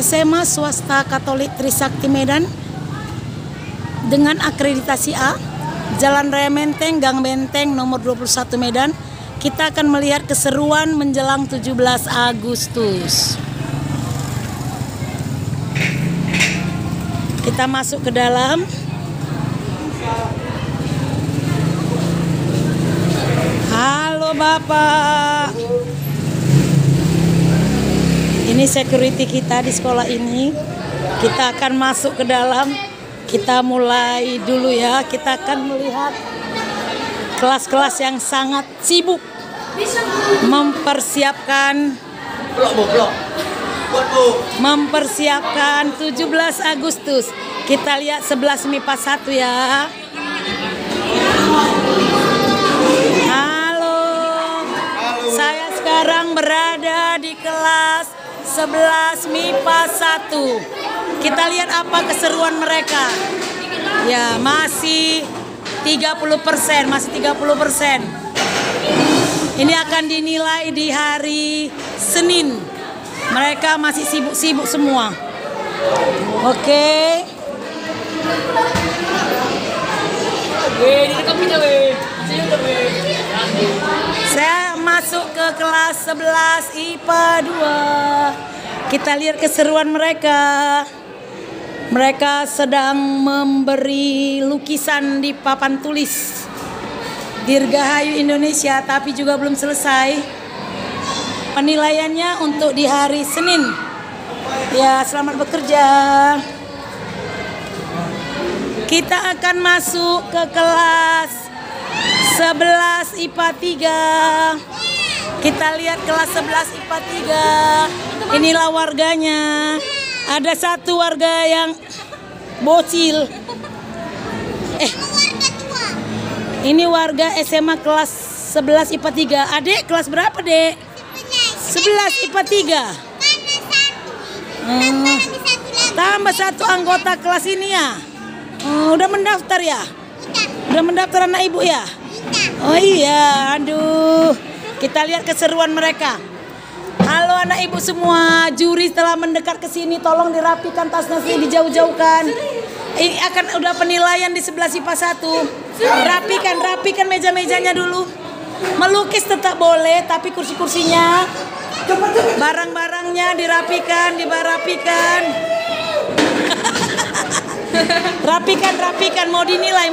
SMA Swasta Katolik Trisakti Medan dengan akreditasi A, Jalan Raya Menteng, Gang Benteng nomor 21 Medan. Kita akan melihat keseruan menjelang 17 Agustus. Kita masuk ke dalam. Halo Bapak. Ini security kita di sekolah ini. Kita akan masuk ke dalam. Kita mulai dulu ya. Kita akan melihat kelas-kelas yang sangat sibuk mempersiapkan 17 Agustus. Kita lihat 11 MIPA 1 ya. Halo. Saya sekarang berada di kelas 11 MIPA 1. Kita lihat apa keseruan mereka. Ya, masih 30%, masih 30%. Ini akan dinilai di hari Senin. Mereka masih sibuk-sibuk semua. Oke. Saya masuk ke kelas 11 IPA 2. Kita lihat keseruan mereka. Mereka sedang memberi lukisan di papan tulis Dirgahayu Indonesia, tapi juga belum selesai. Penilaiannya untuk di hari Senin. Ya, selamat bekerja. Kita akan masuk ke kelas 11 IPA 3. Kita lihat kelas 11 IPA 3. Inilah warganya. Ada satu warga yang bocil. Ini warga SMA kelas 11 IPA 3. Adek kelas berapa, Dek? 11 IPA 3. Tambah satu anggota kelas ini ya. Udah mendaftar ya? Udah mendaftar anak ibu ya? Oh iya, aduh. Kita lihat keseruan mereka. Halo anak ibu semua, juri telah mendekat ke sini, tolong dirapikan tasnya sih, dijauh-jauhkan. Ini akan udah penilaian di 11 IPA 1. Rapikan meja-mejanya dulu. Melukis tetap boleh, tapi kursi-kursinya, barang-barangnya dirapikan. Rapikan, mau dinilai.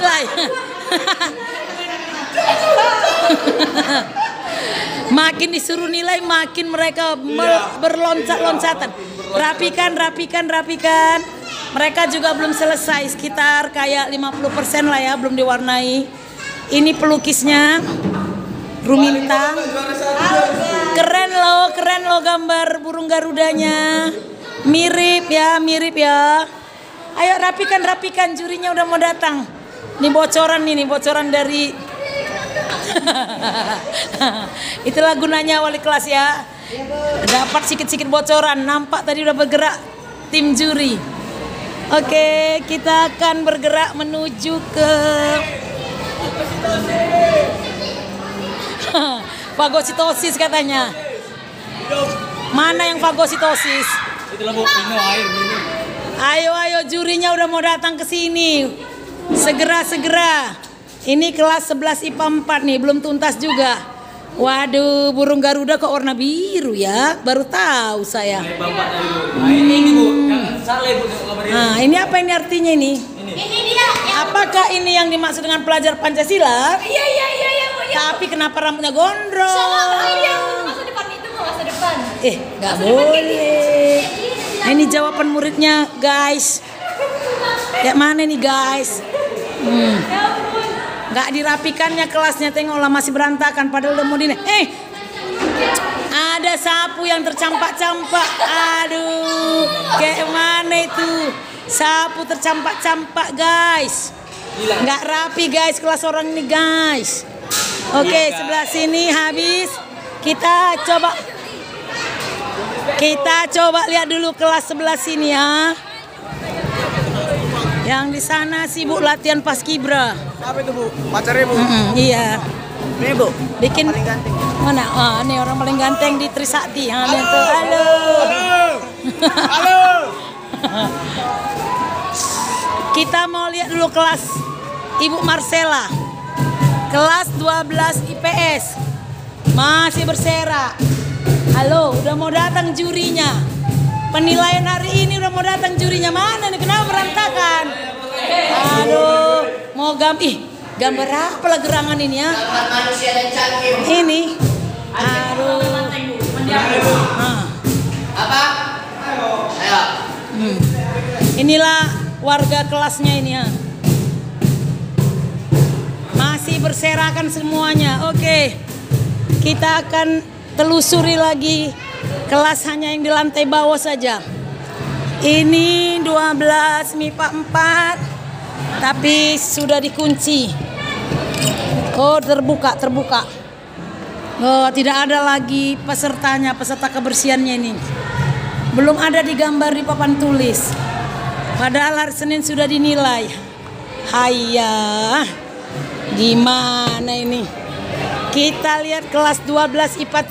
Makin disuruh nilai, makin mereka berloncat-loncatan. Rapikan. Mereka juga belum selesai, sekitar kayak 50% lah ya, belum diwarnai. Ini pelukisnya, Rumintang. Keren loh gambar burung garudanya. Mirip ya. Ayo rapikan, jurinya udah mau datang. Ini bocoran dari itulah gunanya wali kelas ya. Dapat sedikit bocoran. Nampak tadi udah bergerak tim juri. Oke, kita akan bergerak menuju ke fagositosis katanya. Mana yang fagositosis? Ayo, jurinya udah mau datang ke sini. Segera. Ini kelas 11 IPA 4 nih, belum tuntas juga. Waduh, burung Garuda kok warna biru ya? Baru tahu saya. Nah, ini apa ini artinya ini? Ini dia. Apakah ini yang dimaksud dengan pelajar Pancasila? Iya. Tapi kenapa rambutnya gondrong? Masa depan itu masa depan. Nggak boleh. Nah, ini jawaban muridnya, guys. Kayak mana nih, guys? Nggak dirapikannya kelasnya, tengoklah masih berantakan padahal udah mau ada sapu yang tercampak-campak. Aduh, kayak mana itu? Sapu tercampak-campak, guys. Nggak rapi, guys, kelas orang ini, guys. Oke, sebelah sini habis. Kita coba lihat dulu kelas sebelah sini ya. Yang di sana sibuk latihan paskibra. Apa itu, Bu? Pacarnya, Bu? Iya. Ini, Bu. Bikin paling ganteng. Mana? Ah, ini orang paling ganteng di Trisakti. Halo. Halo. Halo. Kita mau lihat dulu kelas Ibu Marcella. Kelas 12 IPS. Masih berserak. Halo, udah mau datang jurinya. Penilaian hari ini udah mau datang jurinya. Mana nih? Kenapa berantakan? Aduh, mau gambar apa lah gerangan ini ya? Gambar manusia dan cangkir. Ini. Aduh. Apa? Ayo. Inilah warga kelasnya ini ya. Masih berserakan semuanya. Oke. Kita akan telusuri lagi kelas hanya yang di lantai bawah saja. Ini 12 MIPA 4 tapi sudah dikunci. Oh, terbuka. Oh, tidak ada lagi pesertanya, peserta kebersihannya ini. Belum ada digambar di papan tulis. Padahal hari Senin sudah dinilai. Hayya. Gimana ini? Kita lihat kelas 12 IPA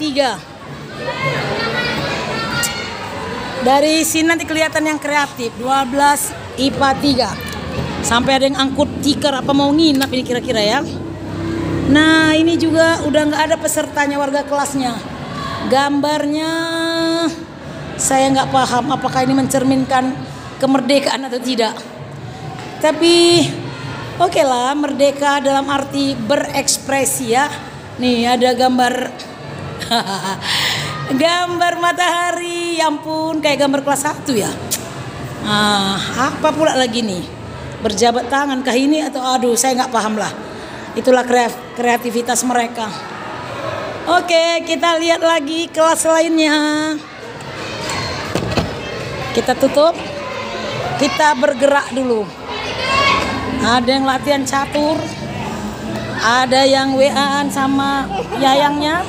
3. Dari sini nanti kelihatan yang kreatif. 12 IPA 3. Sampai ada yang angkut tikar apa mau nginap ini kira-kira ya. Nah, ini juga udah nggak ada pesertanya, warga kelasnya. Gambarnya saya nggak paham apakah ini mencerminkan kemerdekaan atau tidak. Tapi oke lah, merdeka dalam arti berekspresi ya. Nih ada gambar gambar matahari, ya ampun, kayak gambar kelas 1 ya. Apa pula lagi nih? Berjabat tangan kah ini atau aduh saya nggak paham lah. Itulah kreativitas mereka. Oke, kita lihat lagi kelas lainnya. Kita tutup. Kita bergerak dulu. Ada yang latihan catur. Ada yang WA-an sama yayangnya.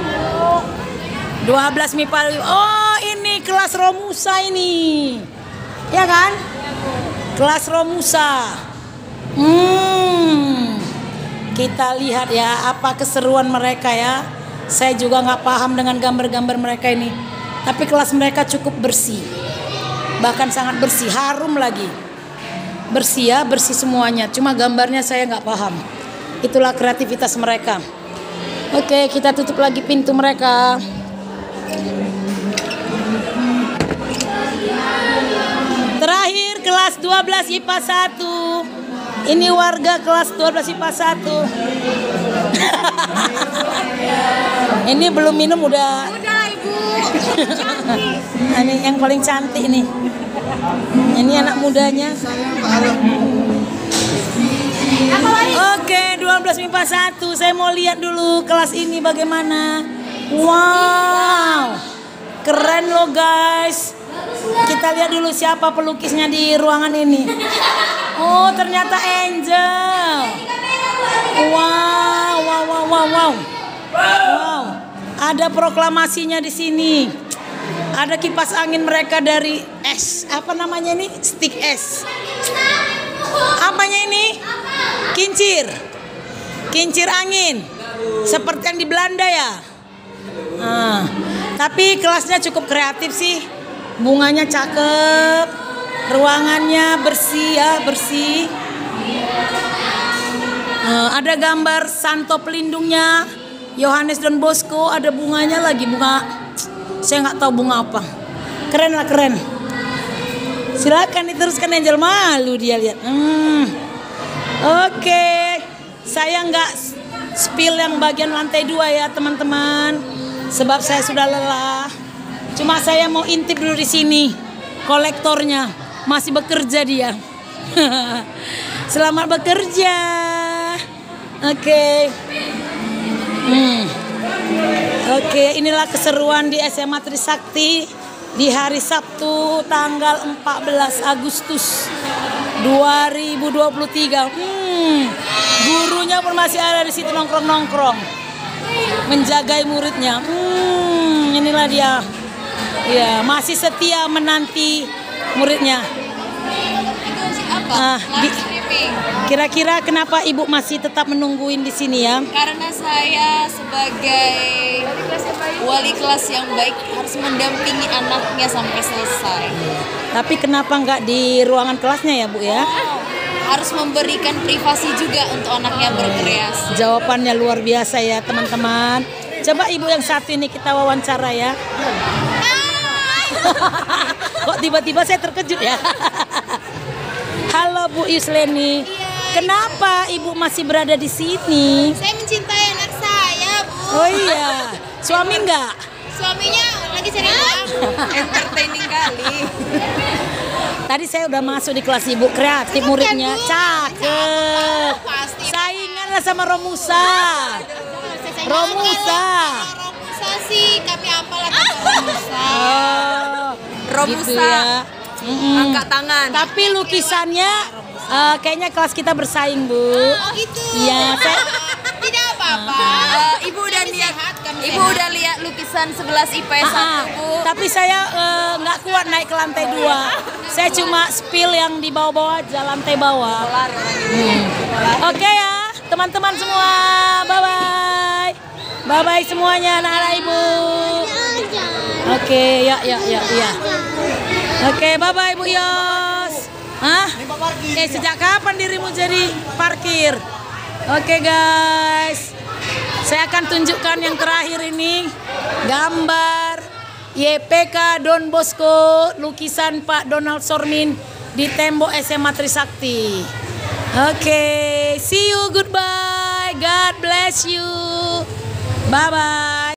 12 MIPA. Oh, ini kelas Romusa ini. Ya kan? Kelas Romusa. Kita lihat ya apa keseruan mereka ya. Saya juga nggak paham dengan gambar-gambar mereka ini. Tapi kelas mereka cukup bersih. Bahkan sangat bersih, harum lagi. Bersih ya, bersih semuanya. Cuma gambarnya saya nggak paham. Itulah kreativitas mereka. Oke, kita tutup lagi pintu mereka. Terakhir kelas 12 IPA 1. Ini warga kelas 12 IPA 1. Ini belum minum udah. Udah, Ibu. Ini yang paling cantik nih. Ini anak mudanya. Oke, 12 MIPA 1. Saya mau lihat dulu kelas ini bagaimana. Wow. Keren loh guys. Kita lihat dulu siapa pelukisnya di ruangan ini. Oh, ternyata Angel. Wow. Ada proklamasinya di sini. Ada kipas angin mereka dari es. Apa namanya ini? Stick es. Apanya ini? Kincir. Kincir angin. Seperti yang di Belanda ya. Tapi kelasnya cukup kreatif sih. Bunganya cakep. Ruangannya bersih ya, bersih. Ada gambar santo pelindungnya Yohanes Don Bosco. Ada bunganya lagi, bunga. Saya nggak tahu bunga apa. Keren lah, keren. Silakan diteruskan Angel, malu dia lihat. Oke. Saya nggak spill yang bagian lantai 2 ya teman-teman. Sebab saya sudah lelah. Cuma saya mau intip dulu di sini. Kolektornya masih bekerja dia. Selamat bekerja. Oke. Oke, inilah keseruan di SMA Trisakti di hari Sabtu tanggal 14 Agustus 2023. Gurunya pun masih ada di situ nongkrong-nongkrong menjagai muridnya. Inilah dia. Ya, masih setia menanti muridnya. samping. Kira-kira kenapa Ibu masih tetap menungguin di sini ya? Karena saya sebagai wali kelas yang baik harus mendampingi anaknya sampai selesai. Tapi kenapa nggak di ruangan kelasnya ya Bu ya? Harus memberikan privasi juga untuk anaknya berkreasi. Jawabannya luar biasa ya teman-teman. Coba Ibu yang satu ini kita wawancara ya. Kok tiba-tiba saya terkejut ya? Halo Bu Yusleni. Kenapa Ibu masih berada di sini? Saya mencintai anak saya, Bu. Oh iya. Suami enggak? Suaminya lagi cari uang. Entertaining kali. Tadi saya udah masuk di kelas Ibu kreatif muridnya. Cakep. Pasti. Sainganlah sama Romusa. Romusa. Romusa sih kami apalah Romusa. Oh, Romusa. gitu ya. Angkat tangan. Tapi lukisannya kayaknya kelas kita bersaing, Bu. Oh gitu. Iya, saya Tidak apa-apa. Ibu udah lihat lukisan 11 IPS 1, Bu. tapi saya nggak kuat naik ke lantai 2. Saya cuma spill yang di bawah-bawah aja, lantai bawah. Oke ya, teman-teman semua. Bye-bye. Bye-bye semuanya anak-anak Ibu. Oke, ya. Oke, bye-bye Bu Yos. Hah? Sejak kapan dirimu jadi parkir? Oke guys, saya akan tunjukkan yang terakhir ini gambar YPK Don Bosco, lukisan Pak Donald Sormin di tembok SMA Trisakti. Oke, see you, goodbye, God bless you, bye bye.